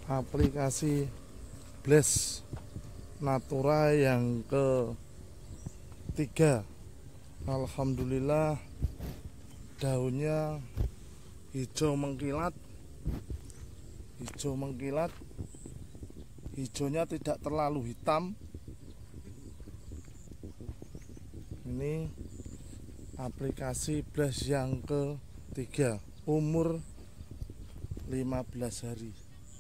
aplikasi Blast Natura yang ketiga. Alhamdulillah, daunnya hijau mengkilat, hijaunya tidak terlalu hitam. Ini aplikasi Blast yang ketiga, umur 15 hari.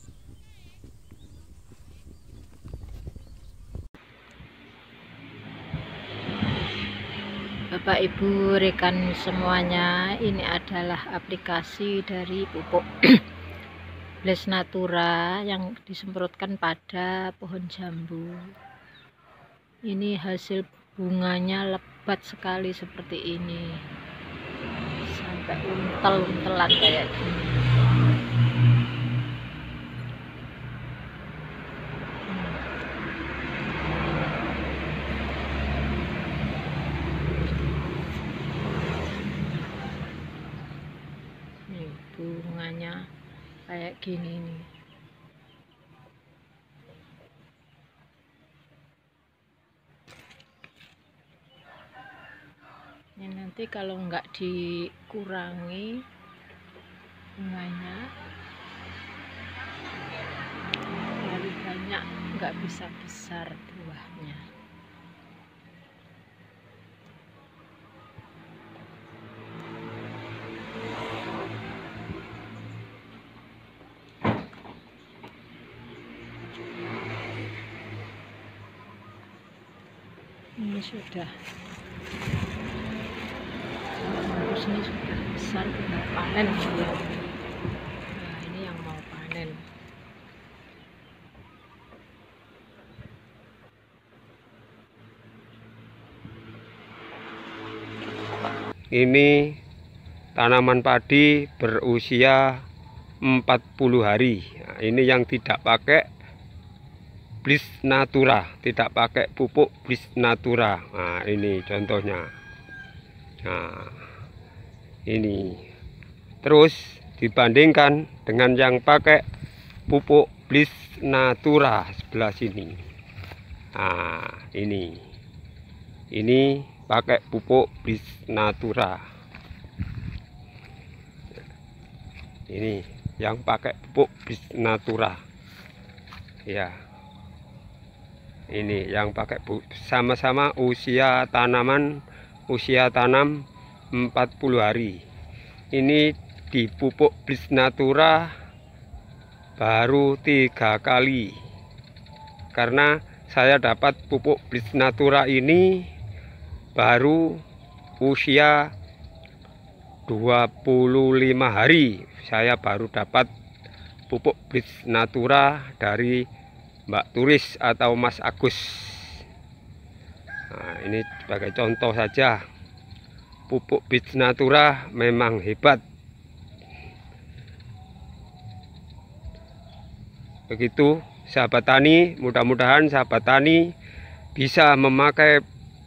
Bapak Ibu rekan semuanya, ini adalah aplikasi dari pupuk Blast Natura yang disemprotkan pada pohon jambu. Ini hasil bunganya lebat sekali seperti ini, sampai untel-untelan kayak gini. Bunganya kayak gini nih. Ini nanti kalau nggak dikurangi bunganya terlalu banyak, nggak bisa besar buahnya. Ini sudah harus, ini sudah besar, tinggal panen ya. Nah, ini yang mau panen. Ini tanaman padi berusia 40 hari. Nah, ini yang tidak pakai Blast Natura, tidak pakai pupuk Blast Natura. Nah, ini contohnya. Nah, ini terus dibandingkan dengan yang pakai pupuk Blast Natura sebelah sini. Nah, ini pakai pupuk Blast Natura. Ini yang pakai pupuk Blast Natura ya. Ini yang pakai sama-sama usia tanam 40 hari. Ini dipupuk Blast Natura baru 3 kali, karena saya dapat pupuk Blast Natura ini baru usia 25 hari. Saya baru dapat pupuk Blast Natura dari Mbak Turis atau Mas Agus. Nah, ini sebagai contoh saja, pupuk Blast Natura memang hebat. Begitu sahabat tani, mudah-mudahan sahabat tani bisa memakai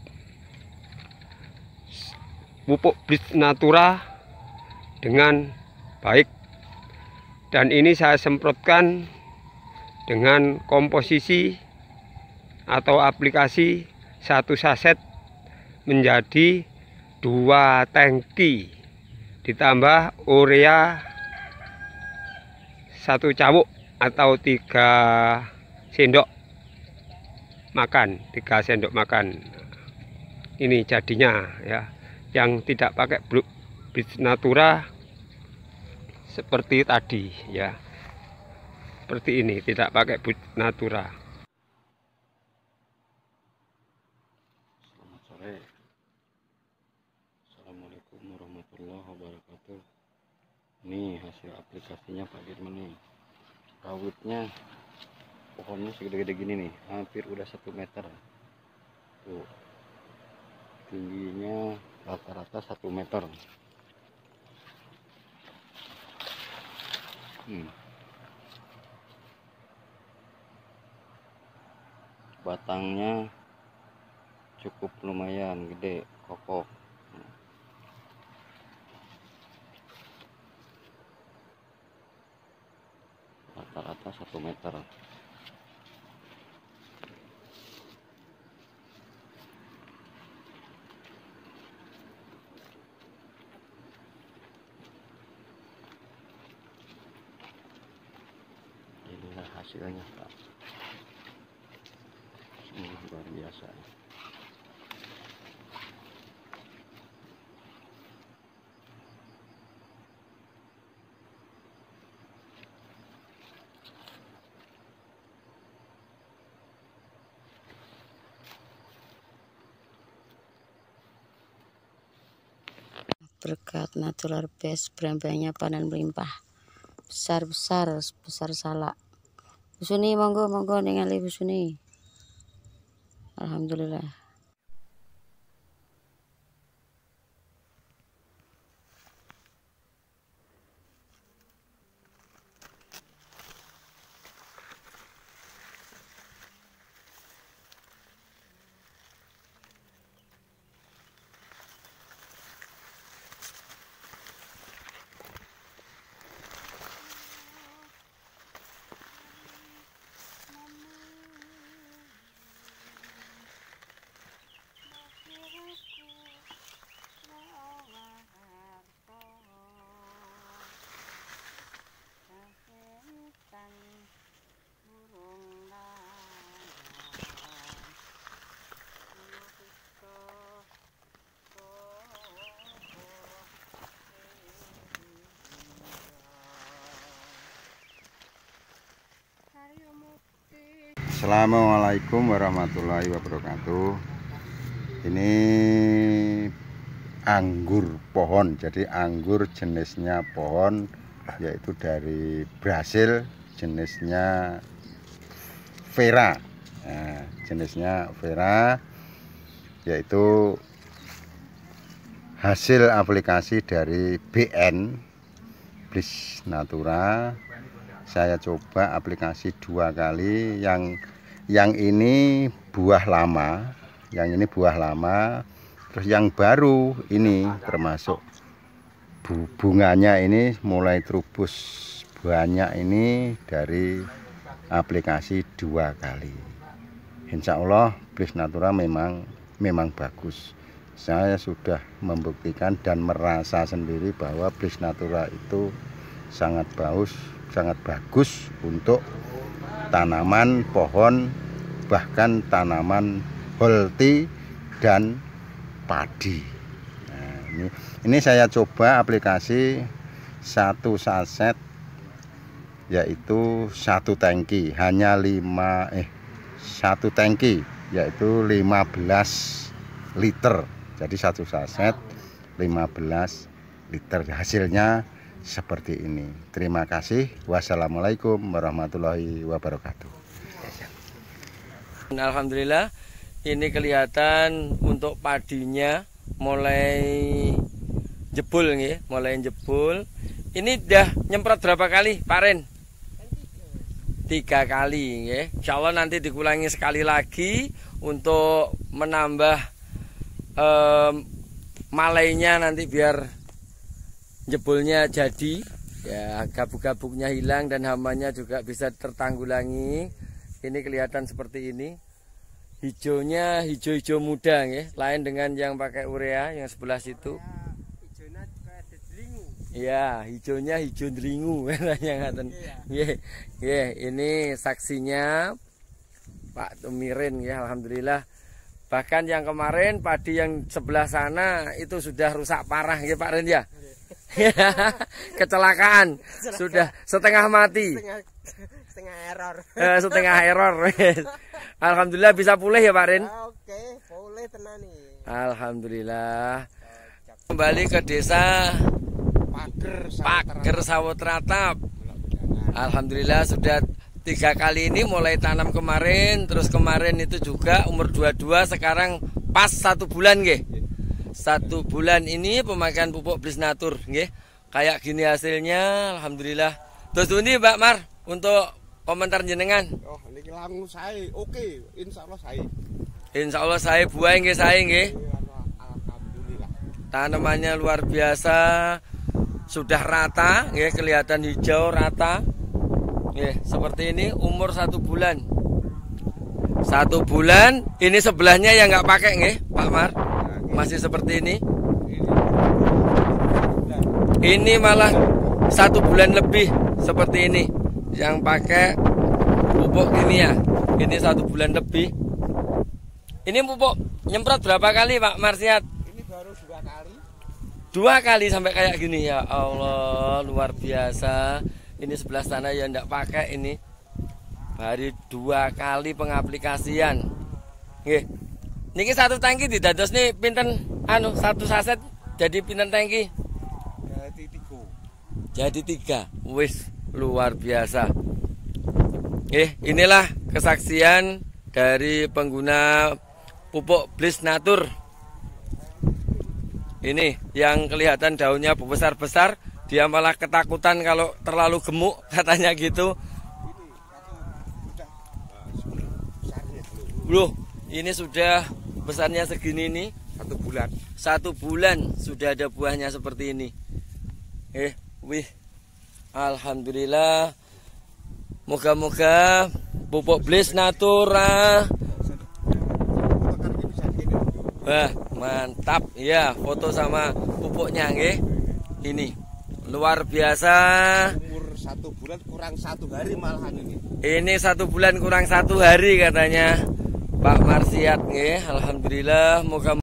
pupuk Blast Natura dengan baik. Dan ini saya semprotkan dengan komposisi atau aplikasi 1 saset menjadi 2 tangki, ditambah urea 1 cawuk atau 3 sendok makan, 3 sendok makan. Ini jadinya ya, yang tidak pakai Blast Natura seperti tadi ya. Seperti ini, tidak pakai Blast Natura. Selamat sore. Assalamualaikum warahmatullahi wabarakatuh. Ini hasil aplikasinya Pak Dirman nih. Rawitnya, pohonnya segede-gede gini nih, hampir udah 1 meter. Tuh, tingginya rata-rata 1 meter. Batangnya cukup lumayan gede, kokoh. rata-rata 1 meter. Inilah hasilnya, Pak. Sungguh luar biasa. Berkat natural best berambangnya panen melimpah besar salak. Busuni monggo ningali busuni. Alhamdulillah. Assalamualaikum warahmatullahi wabarakatuh. Ini anggur pohon, jadi anggur jenisnya pohon, yaitu dari Brasil, jenisnya Vera. Nah, jenisnya Vera, yaitu hasil aplikasi dari BN Bliss Natura. Saya coba aplikasi 2 kali, yang ini buah lama, terus yang baru ini termasuk bunganya ini mulai terubus banyak ini dari aplikasi 2 kali. Insya Allah Bliss Natura memang bagus. Saya sudah membuktikan dan merasa sendiri bahwa Bliss Natura itu sangat bagus untuk tanaman pohon, bahkan tanaman holti dan padi. Nah, ini saya coba aplikasi 1 saset, yaitu 1 tangki, hanya 1 tangki yaitu 15 liter. Jadi 1 saset 15 liter. Hasilnya seperti ini. Terima kasih. Wassalamualaikum warahmatullahi wabarakatuh. Alhamdulillah, ini kelihatan untuk padinya mulai jebul nih, Ini udah nyemprot berapa kali, Pak Ren? 3 kali ya. Insya Allah nanti dikulangi sekali lagi untuk menambah malainya, nanti biar jebulnya jadi ya, gabuk-gabuknya hilang dan hambanya juga bisa tertanggulangi. Ini kelihatan seperti ini, hijaunya hijau-hijau muda ya, lain dengan yang pakai urea yang sebelah situ. Ya, hijaunya hijau delingu ini saksinya Pak Tumirin ya, alhamdulillah. Bahkan yang kemarin padi yang sebelah sana itu sudah rusak parah ya Pak Ren ya. Kecelakaan, sudah setengah mati, setengah error. Alhamdulillah bisa pulih ya Pak Ren. Oke, pulih tenan nih. Alhamdulillah. Kembali ke desa Pager Sawut Ratap. Alhamdulillah sudah 3 kali ini, mulai tanam kemarin, terus kemarin itu juga umur 22, sekarang pas 1 bulan nggih. 1 bulan ini pemakaian pupuk Bliss Natur nggih. Kayak gini hasilnya, alhamdulillah. Terus ini Mbak Mar untuk komentar jenengan. Oh, niki langsung saya. Oke, insyaallah saya. Insyaallah saya buah nggih nggih. Alhamdulillah. Tanamannya luar biasa. Sudah rata nggih, kelihatan hijau rata. Seperti ini umur 1 bulan. 1 bulan. Ini sebelahnya yang nggak pakai nggih, Pak Mar. Masih seperti ini. Ini malah 1 bulan lebih seperti ini. Yang pakai pupuk kimia. Ini 1 bulan lebih. Ini pupuk nyemprot berapa kali Pak Marsiat? Ini baru 2 kali. 2 kali sampai kayak gini, ya Allah, luar biasa. Ini sebelah sana ya ndak pakai ini. Baru 2 kali pengaplikasian. Nggih. Niki 1 tangki didados nih pinten 1 saset jadi pinten tangki? Jadi 3. Wis luar biasa. Inilah kesaksian dari pengguna pupuk Bliss Natur. Ini yang kelihatan daunnya besar-besar, dia malah ketakutan kalau terlalu gemuk, katanya gitu. Loh, ini sudah besarnya segini nih. 1 bulan. 1 bulan sudah ada buahnya seperti ini. Wih, alhamdulillah. Moga-moga pupuk Bliss Natura. Wah, mantap ya, foto sama pupuknya nggih. Ini luar biasa. Umur 1 bulan kurang 1 hari malahan ini. Ini 1 bulan kurang 1 hari katanya Pak Marsiat nggih. Alhamdulillah, moga